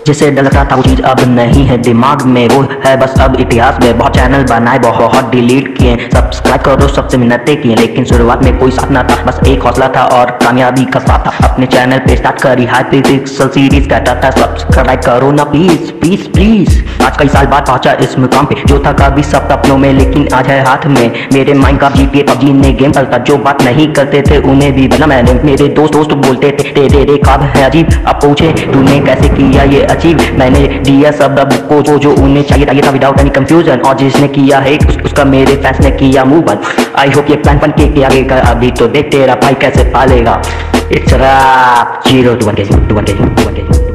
जिसे डर लगता था वो चीज अब नहीं है दिमाग में, वो है बस अब इतिहास में। बहुत चैनल बनाए, बहुत डिलीट किए, सब्सक्राइब करो सबसे मिन्नतें किए, लेकिन शुरुआत में कोई साथ ना था, बस एक हौसला था और कामयाबी का साथ था। अपने चैनल पे स्टार्ट करी हाइपरपिक्सल सीरीज, कहता था सब्सक्राइब करो ना प्लीज प्लीज प्लीज। आज कई साल बाद पहुंचा इस मुकाम पे, जो था कभी सब सपनों में लेकिन आज है हाथ में। मेरे माइंड का GTA PUBG ने गेम चलता, जो बात नहीं करते थे उन्हें भी बना मैंने। मेरे दोस्त बोलते थे तेरे ख्वाब है अजीब, अब पूछे तूने कैसे किया ये अचीव। मैंने दिया सब को जो उन्हें चाहिए था विदाउट एनी कंफ्यूजन, और जिसने किया है उसका मेरे फैंस ने किया मूव ऑन। आई होप ये प्लान बन के आगेगा, अभी तो देख तेरा भाई कैसे पालेगा। इट्स रैप 0 to 1 के